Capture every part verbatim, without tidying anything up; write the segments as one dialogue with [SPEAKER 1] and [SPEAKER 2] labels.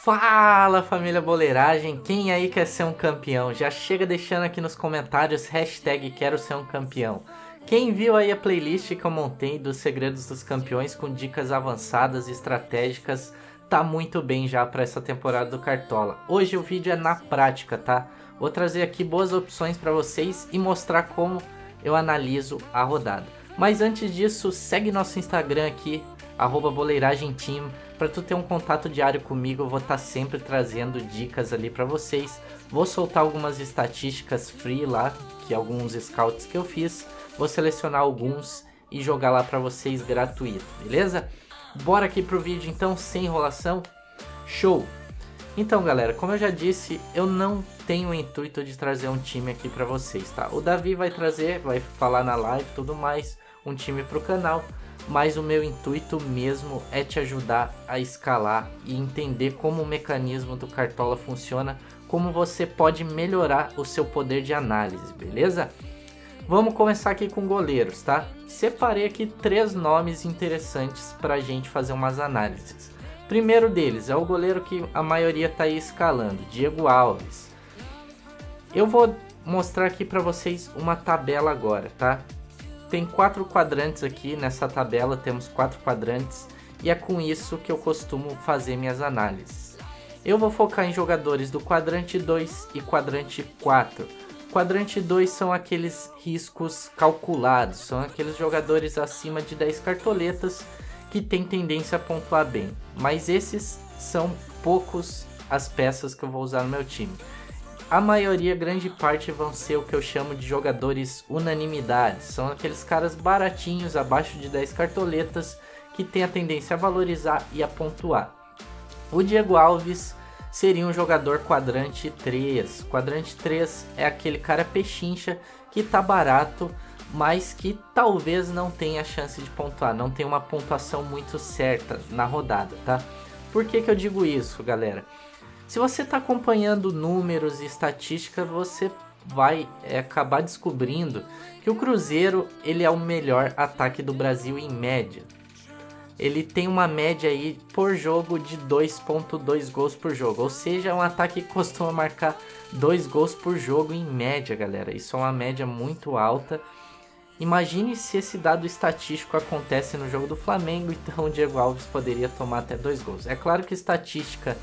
[SPEAKER 1] Fala, família Boleiragem, quem aí quer ser um campeão? Já chega deixando aqui nos comentários hashtag quero ser um campeão. Quem viu aí a playlist que eu montei dos segredos dos campeões com dicas avançadas e estratégicas tá muito bem já para essa temporada do Cartola. Hoje o vídeo é na prática, tá? Vou trazer aqui boas opções para vocês e mostrar como eu analiso a rodada. Mas antes disso, segue nosso Instagram aqui, arroba boleiragemteam, para tu ter um contato diário comigo. Eu vou estar sempre trazendo dicas ali para vocês. Vou soltar algumas estatísticas free lá, que alguns scouts que eu fiz. Vou selecionar alguns e jogar lá para vocês gratuito, beleza? Bora aqui pro vídeo então, sem enrolação. Show! Então galera, como eu já disse, eu não tenho o intuito de trazer um time aqui para vocês, tá? O Davi vai trazer, vai falar na live e tudo mais, um time pro canal. Mas o meu intuito mesmo é te ajudar a escalar e entender como o mecanismo do Cartola funciona, como você pode melhorar o seu poder de análise, beleza? Vamos começar aqui com goleiros, tá? Separei aqui três nomes interessantes para a gente fazer umas análises. Primeiro deles é o goleiro que a maioria está aí escalando, Diego Alves. Eu vou mostrar aqui para vocês uma tabela agora, tá? Tem quatro quadrantes aqui nessa tabela, temos quatro quadrantes e é com isso que eu costumo fazer minhas análises. Eu vou focar em jogadores do quadrante dois e quadrante quatro. Quadrante dois são aqueles riscos calculados, são aqueles jogadores acima de dez cartoletas que têm tendência a pontuar bem. Mas esses são poucos as peças que eu vou usar no meu time. A maioria, grande parte, vão ser o que eu chamo de jogadores unanimidades. São aqueles caras baratinhos, abaixo de dez cartoletas, que tem a tendência a valorizar e a pontuar. O Diego Alves seria um jogador quadrante três. Quadrante três é aquele cara pechincha que tá barato, mas que talvez não tenha chance de pontuar. Não tem uma pontuação muito certa na rodada, tá? Por que que eu digo isso, galera? Se você está acompanhando números e estatísticas, você vai é, acabar descobrindo que o Cruzeiro ele é o melhor ataque do Brasil em média. Ele tem uma média aí por jogo de dois ponto dois gols por jogo, ou seja, é um ataque que costuma marcar dois gols por jogo em média, galera. Isso é uma média muito alta. Imagine se esse dado estatístico acontece no jogo do Flamengo, então o Diego Alves poderia tomar até dois gols. É claro que estatística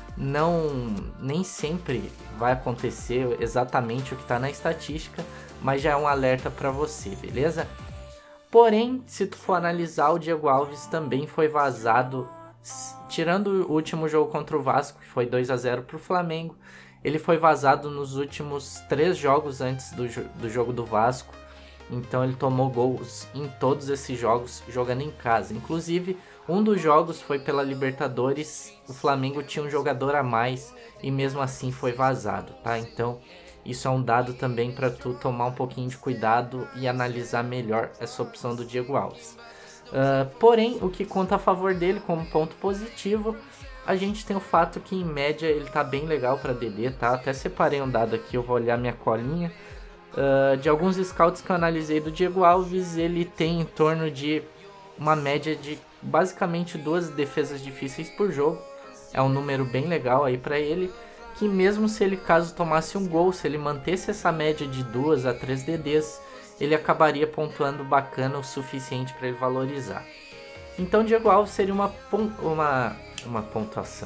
[SPEAKER 1] não nem sempre vai acontecer exatamente o que está na estatística, mas já é um alerta para você, beleza? Porém, se tu for analisar, o Diego Alves também foi vazado, tirando o último jogo contra o Vasco, que foi dois a zero para o Flamengo, ele foi vazado nos últimos três jogos antes do, do jogo do Vasco, então ele tomou gols em todos esses jogos jogando em casa. Inclusive, um dos jogos foi pela Libertadores, o Flamengo tinha um jogador a mais e mesmo assim foi vazado, tá? Então isso é um dado também para tu tomar um pouquinho de cuidado e analisar melhor essa opção do Diego Alves. Uh, porém, o que conta a favor dele como ponto positivo, a gente tem o fato que em média ele tá bem legal para D D, tá? Até separei um dado aqui, eu vou olhar minha colinha. Uh, de alguns scouts que eu analisei do Diego Alves, ele tem em torno de uma média de basicamente duas defesas difíceis por jogo. É um número bem legal aí para ele, que mesmo se ele caso tomasse um gol, se ele mantesse essa média de duas a três D Ds, ele acabaria pontuando bacana o suficiente para ele valorizar. Então Diego Alves seria uma, uma, uma pontuação.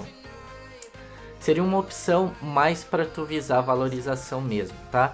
[SPEAKER 1] Seria uma opção mais para tu visar valorização mesmo, tá?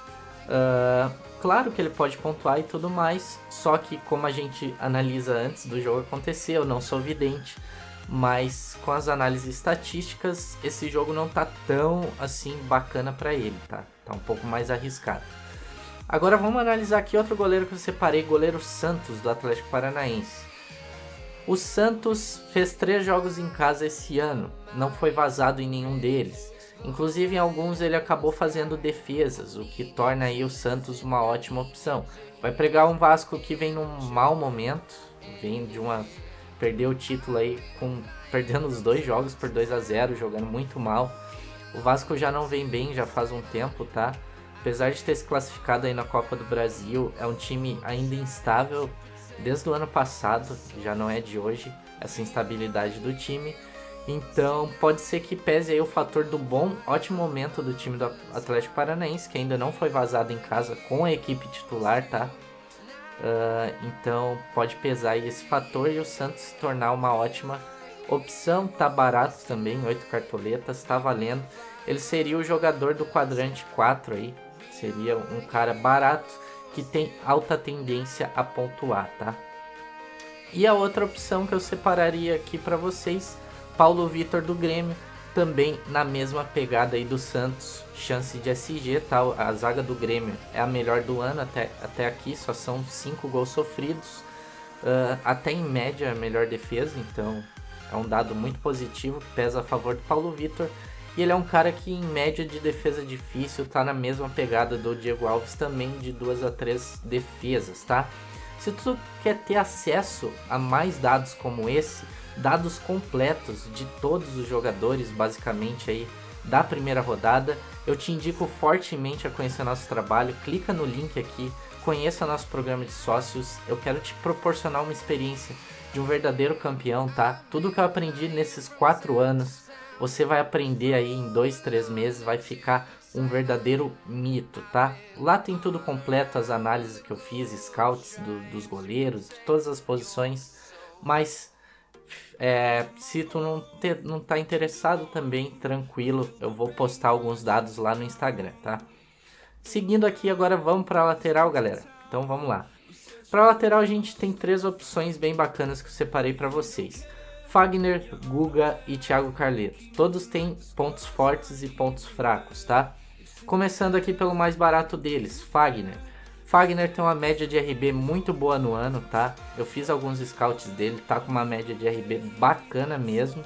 [SPEAKER 1] Uh, claro que ele pode pontuar e tudo mais, só que como a gente analisa antes do jogo acontecer, eu não sou vidente, mas com as análises estatísticas, esse jogo não tá tão assim bacana para ele, tá? Tá um pouco mais arriscado. Agora vamos analisar aqui outro goleiro que eu separei, goleiro Santos do Atlético Paranaense. O Santos fez três jogos em casa esse ano, não foi vazado em nenhum deles. Inclusive em alguns ele acabou fazendo defesas, o que torna aí o Santos uma ótima opção. Vai pegar um Vasco que vem num mau momento, vem de uma perder o título aí com perdendo os dois jogos por dois a zero, jogando muito mal. O Vasco já não vem bem já faz um tempo, tá? Apesar de ter se classificado aí na Copa do Brasil, é um time ainda instável desde o ano passado, já não é de hoje, essa instabilidade do time. Então pode ser que pese aí o fator do bom, ótimo momento do time do Atlético Paranaense, que ainda não foi vazado em casa com a equipe titular, tá? Uh, então pode pesar aí esse fator e o Santos se tornar uma ótima opção. Tá barato também, oito cartoletas, tá valendo. Ele seria o jogador do quadrante quatro aí, seria um cara barato que tem alta tendência a pontuar, tá? E a outra opção que eu separaria aqui para vocês, Paulo Vitor do Grêmio, também na mesma pegada aí do Santos, chance de S G, tá? A zaga do Grêmio é a melhor do ano até, até aqui, só são cinco gols sofridos, uh, até em média a melhor defesa, então é um dado muito positivo que pesa a favor do Paulo Vitor. E ele é um cara que em média de defesa difícil tá na mesma pegada do Diego Alves também, de duas a três defesas, tá? Se tu quer ter acesso a mais dados como esse, dados completos de todos os jogadores, basicamente aí da primeira rodada, eu te indico fortemente a conhecer nosso trabalho. Clica no link aqui, conheça nosso programa de sócios. Eu quero te proporcionar uma experiência de um verdadeiro campeão, tá? Tudo que eu aprendi nesses quatro anos, você vai aprender aí em dois, três meses, vai ficar um verdadeiro mito, tá? Lá tem tudo completo, as análises que eu fiz, scouts do, dos goleiros, de todas as posições, mas é, se tu não, te, não tá interessado também, tranquilo, eu vou postar alguns dados lá no Instagram, tá? Seguindo aqui, agora vamos para a lateral, galera. Então vamos lá. Para a lateral a gente tem três opções bem bacanas que eu separei para vocês. Fagner, Guga e Thiago Carleto. Todos têm pontos fortes e pontos fracos, tá? Começando aqui pelo mais barato deles, Fagner. Fagner tem uma média de R B muito boa no ano, tá? Eu fiz alguns scouts dele, tá com uma média de R B bacana mesmo.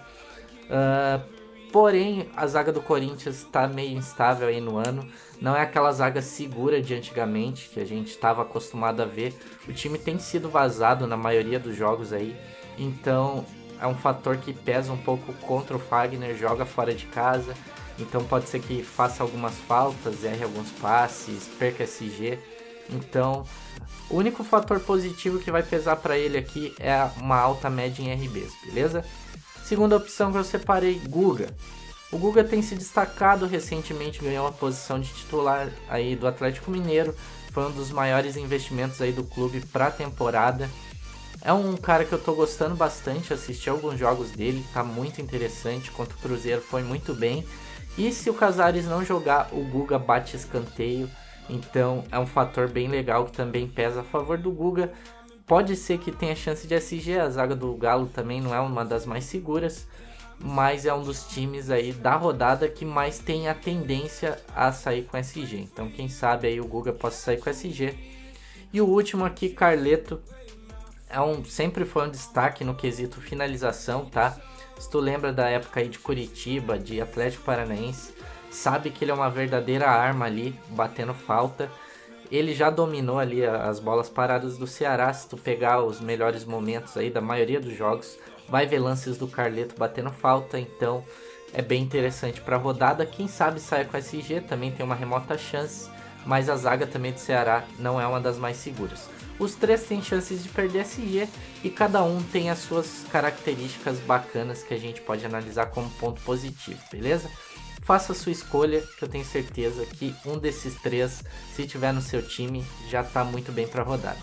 [SPEAKER 1] Uh, porém, a zaga do Corinthians tá meio instável aí no ano. Não é aquela zaga segura de antigamente, que a gente estava acostumado a ver. O time tem sido vazado na maioria dos jogos aí, então é um fator que pesa um pouco contra o Fagner, joga fora de casa, então pode ser que faça algumas faltas, erre alguns passes, perca S G. Então, o único fator positivo que vai pesar para ele aqui é uma alta média em R Bs, beleza? Segunda opção que eu separei, Guga. O Guga tem se destacado recentemente, ganhou uma posição de titular aí do Atlético Mineiro, foi um dos maiores investimentos aí do clube para a temporada. É um cara que eu tô gostando bastante, assisti alguns jogos dele, tá muito interessante, contra o Cruzeiro foi muito bem. E se o Casares não jogar, o Guga bate escanteio, então é um fator bem legal que também pesa a favor do Guga. Pode ser que tenha chance de S G, a zaga do Galo também não é uma das mais seguras, mas é um dos times aí da rodada que mais tem a tendência a sair com S G. Então quem sabe aí o Guga possa sair com S G. E o último aqui, Carleto. É um, sempre foi um destaque no quesito finalização, tá? Se tu lembra da época aí de Curitiba, de Atlético Paranaense, sabe que ele é uma verdadeira arma ali, batendo falta. Ele já dominou ali as bolas paradas do Ceará. Se tu pegar os melhores momentos aí da maioria dos jogos, vai ver lances do Carleto batendo falta, então é bem interessante para a rodada. Quem sabe saia com S G, também tem uma remota chance, mas a zaga também do Ceará não é uma das mais seguras. Os três têm chances de perder S G e cada um tem as suas características bacanas que a gente pode analisar como ponto positivo, beleza? Faça a sua escolha, que eu tenho certeza que um desses três, se tiver no seu time, já está muito bem para a rodada.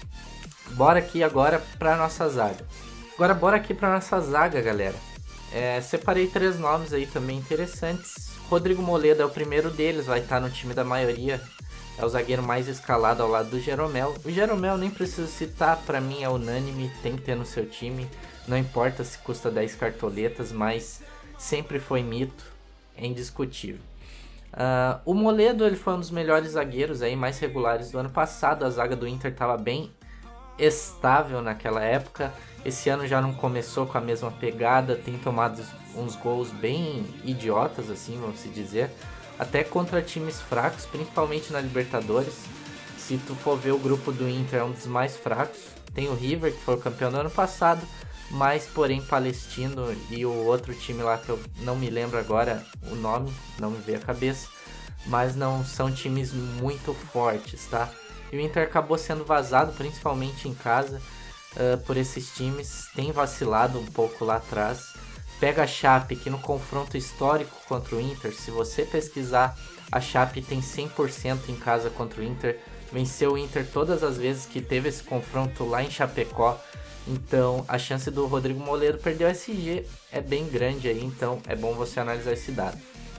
[SPEAKER 1] Bora aqui agora para nossa zaga. Agora bora aqui para nossa zaga, galera. É, separei três nomes aí também interessantes. Rodrigo Moledo é o primeiro deles, vai estar no time da maioria. É o zagueiro mais escalado ao lado do Jeromel. O Jeromel nem preciso citar, para mim é unânime, tem que ter no seu time. Não importa se custa dez cartoletas, mas sempre foi mito, é indiscutível. Uh, o Moledo ele foi um dos melhores zagueiros aí, mais regulares do ano passado. A zaga do Inter estava bem estável naquela época. Esse ano já não começou com a mesma pegada, tem tomado uns gols bem idiotas, assim, vamos se dizer. Até contra times fracos, principalmente na Libertadores. Se tu for ver, o grupo do Inter é um dos mais fracos. Tem o River, que foi o campeão do ano passado, mas porém Palestino e o outro time lá que eu não me lembro agora o nome, não me veio a cabeça, mas não são times muito fortes, tá? E o Inter acabou sendo vazado, principalmente em casa, uh, por esses times. Tem vacilado um pouco lá atrás. pega a Chape, que no confronto histórico contra o Inter, se você pesquisar, a Chape tem cem por cento em casa contra o Inter, venceu o Inter todas as vezes que teve esse confronto lá em Chapecó. Então a chance do Rodrigo Moleiro perder o S G é bem grande aí, então é bom você analisar esse dado.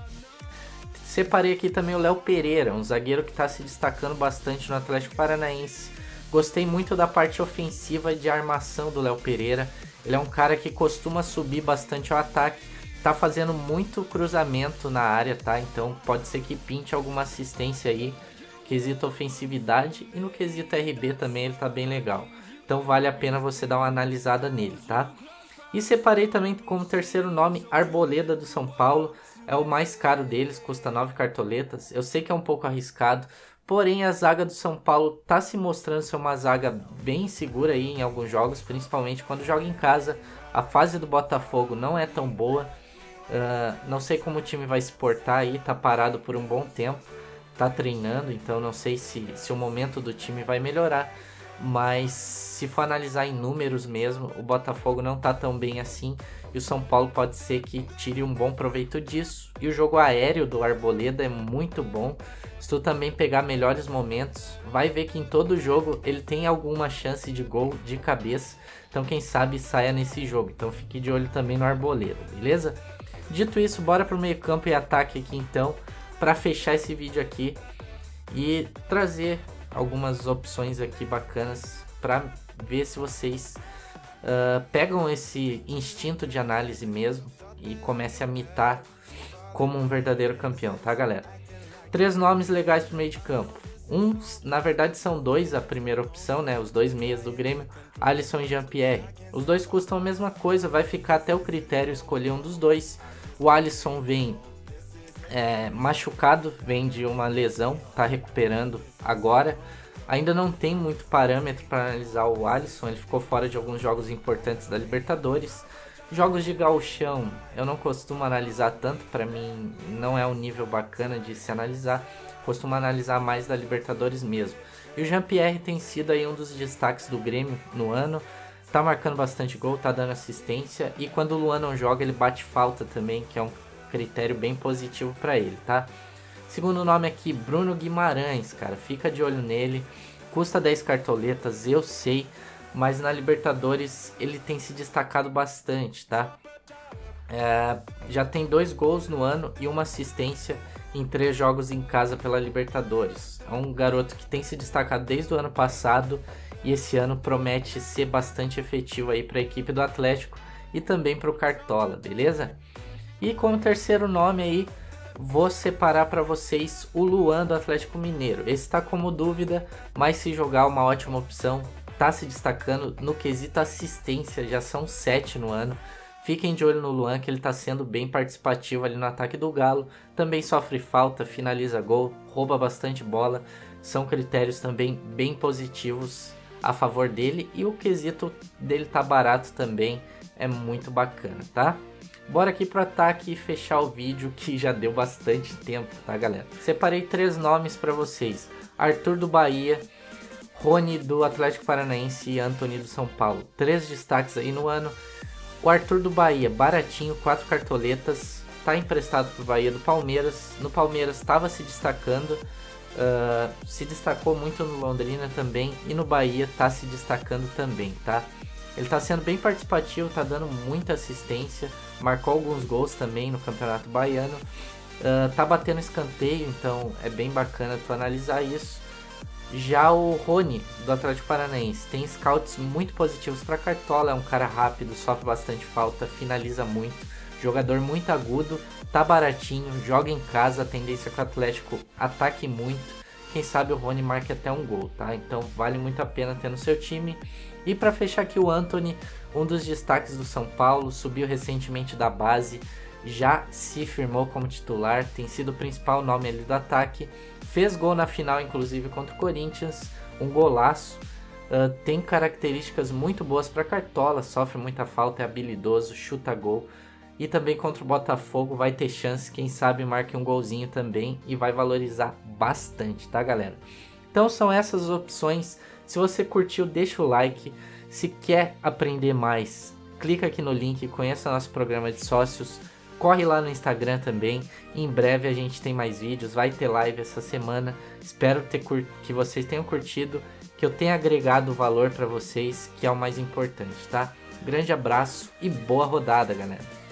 [SPEAKER 1] Separei aqui também o Léo Pereira, um zagueiro que está se destacando bastante no Atlético Paranaense. Gostei muito da parte ofensiva e de armação do Léo Pereira. Ele é um cara que costuma subir bastante ao ataque, tá fazendo muito cruzamento na área, tá? Então pode ser que pinte alguma assistência aí, quesito ofensividade, e no quesito R B também ele tá bem legal. Então vale a pena você dar uma analisada nele, tá? E separei também como terceiro nome Arboleda do São Paulo. É o mais caro deles, custa nove cartoletas. Eu sei que é um pouco arriscado, porém a zaga do São Paulo tá se mostrando ser uma zaga bem segura aí em alguns jogos, principalmente quando joga em casa. A fase do Botafogo não é tão boa. Uh, não sei como o time vai se portar aí, tá parado por um bom tempo, tá treinando, então não sei se, se o momento do time vai melhorar. Mas se for analisar em números mesmo, o Botafogo não tá tão bem assim, e o São Paulo pode ser que tire um bom proveito disso. E o jogo aéreo do Arboleda é muito bom. Se tu também pegar melhores momentos, vai ver que em todo jogo ele tem alguma chance de gol de cabeça. Então quem sabe saia nesse jogo. Então fique de olho também no Arboleda, beleza? Dito isso, bora pro meio campo e ataque aqui então, para fechar esse vídeo aqui e trazer algumas opções aqui bacanas para ver se vocês uh, pegam esse instinto de análise mesmo e comecem a mitar como um verdadeiro campeão, tá galera? Três nomes legais pro meio de campo. Um, na verdade são dois, a primeira opção, né? Os dois meias do Grêmio, Alisson e Jean-Pierre. Os dois custam a mesma coisa, vai ficar até o critério escolher um dos dois. O Alisson vem é, machucado, vem de uma lesão, tá recuperando agora. Ainda não tem muito parâmetro para analisar o Alisson, ele ficou fora de alguns jogos importantes da Libertadores. Jogos de gauchão eu não costumo analisar tanto, para mim não é um nível bacana de se analisar, costumo analisar mais da Libertadores mesmo. E o Jean-Pierre tem sido aí um dos destaques do Grêmio no ano, tá marcando bastante gol, tá dando assistência, e quando o Luan não joga ele bate falta também, que é um critério bem positivo para ele, tá? Segundo nome aqui, Bruno Guimarães, cara, fica de olho nele, custa dez cartoletas, eu sei, mas na Libertadores ele tem se destacado bastante, tá? É, já tem dois gols no ano e uma assistência em três jogos em casa pela Libertadores. É um garoto que tem se destacado desde o ano passado e esse ano promete ser bastante efetivo aí para a equipe do Atlético e também para o Cartola, beleza? E como terceiro nome aí, vou separar para vocês o Luan do Atlético Mineiro. Esse está como dúvida, mas se jogar uma ótima opção, tá se destacando no quesito assistência, já são sete no ano. Fiquem de olho no Luan, que ele está sendo bem participativo ali no ataque do Galo. Também sofre falta, finaliza gol, rouba bastante bola. São critérios também bem positivos a favor dele. E o quesito dele tá barato também, é muito bacana, tá? Bora aqui pro ataque e fechar o vídeo, que já deu bastante tempo, tá galera? Separei três nomes para vocês. Arthur do Bahia, Rony do Atlético Paranaense e Antony do São Paulo. Três destaques aí no ano. O Arthur do Bahia, baratinho, quatro cartoletas, tá emprestado pro Bahia do Palmeiras. No Palmeiras estava se destacando, uh, se destacou muito no Londrina também, e no Bahia tá se destacando também, tá? Ele tá sendo bem participativo, tá dando muita assistência, marcou alguns gols também no Campeonato Baiano, uh, tá batendo escanteio, então é bem bacana tu analisar isso. Já o Rony do Atlético Paranaense tem scouts muito positivos para Cartola, é um cara rápido, sofre bastante falta, finaliza muito, jogador muito agudo, tá baratinho, joga em casa, a tendência é que o Atlético ataque muito, quem sabe o Rony marque até um gol, tá? Então vale muito a pena ter no seu time. E para fechar aqui, o Antony, um dos destaques do São Paulo, subiu recentemente da base, já se firmou como titular, tem sido o principal nome ali do ataque, fez gol na final inclusive contra o Corinthians, um golaço, uh, tem características muito boas para Cartola, sofre muita falta, é habilidoso, chuta gol, e também contra o Botafogo vai ter chance, quem sabe marque um golzinho também e vai valorizar bastante, tá galera? Então são essas as opções. Se você curtiu, deixa o like. Se quer aprender mais, clica aqui no link e conheça nosso programa de sócios. Corre lá no Instagram também. Em breve a gente tem mais vídeos, vai ter live essa semana. Espero ter cur... que vocês tenham curtido, que eu tenha agregado valor para vocês, que é o mais importante, tá? Grande abraço e boa rodada, galera!